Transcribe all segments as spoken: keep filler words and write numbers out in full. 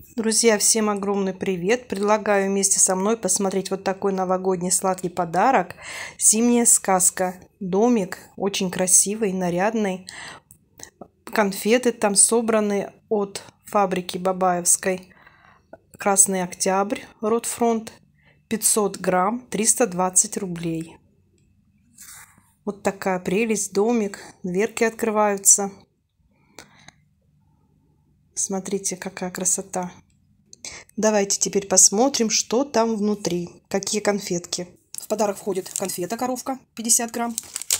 Друзья, всем огромный привет! Предлагаю вместе со мной посмотреть вот такой новогодний сладкий подарок. Зимняя сказка. Домик очень красивый, нарядный. Конфеты там собраны от фабрики Бабаевской. Красный Октябрь, Ротфронт. пятьсот грамм, триста двадцать рублей. Вот такая прелесть, домик. Дверки открываются. Смотрите, какая красота. Давайте теперь посмотрим, что там внутри. Какие конфетки. В подарок входит конфета коровка пятьдесят грамм.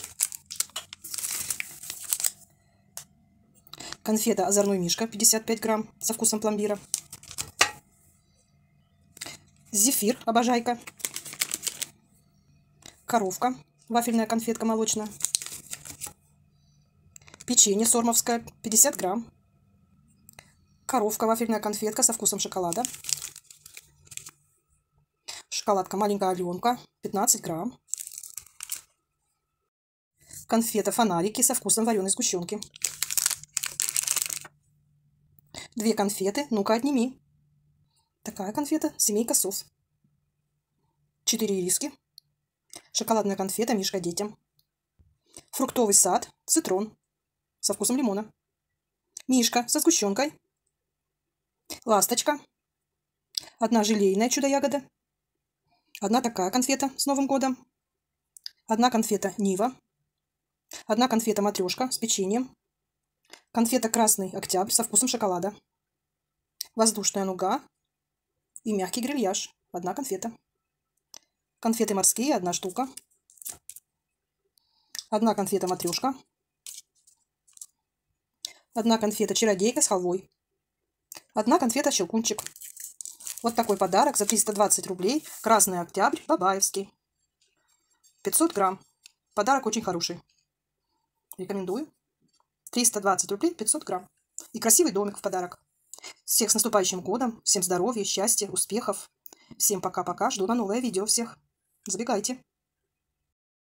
Конфета озорной мишка пятьдесят пять грамм со вкусом пломбира. Зефир обожайка. Коровка. Вафельная конфетка молочная. Печенье сормовское пятьдесят грамм. Коровка, вафельная конфетка со вкусом шоколада. Шоколадка маленькая Аленка, пятнадцать грамм. Конфета фонарики со вкусом вареной сгущенки. Две конфеты, ну-ка отними. Такая конфета, семейка сос. Четыре ириски. Шоколадная конфета мишка детям. Фруктовый сад, цитрон со вкусом лимона. Мишка со сгущенкой. Ласточка. Одна желейная чудо-ягода. Одна такая конфета с Новым годом. Одна конфета Нива. Одна конфета матрешка с печеньем. Конфета Красный Октябрь со вкусом шоколада. Воздушная нуга. И мягкий грильяж. Одна конфета. Конфеты морские. Одна штука. Одна конфета матрешка. Одна конфета чародейка с халвой. Одна конфета щелкунчик. Вот такой подарок за триста двадцать рублей. Красный Октябрь, Бабаевский. пятьсот грамм. Подарок очень хороший. Рекомендую. триста двадцать рублей, пятьсот грамм. И красивый домик в подарок. Всех с наступающим годом. Всем здоровья, счастья, успехов. Всем пока-пока. Жду на новое видео всех. Забегайте.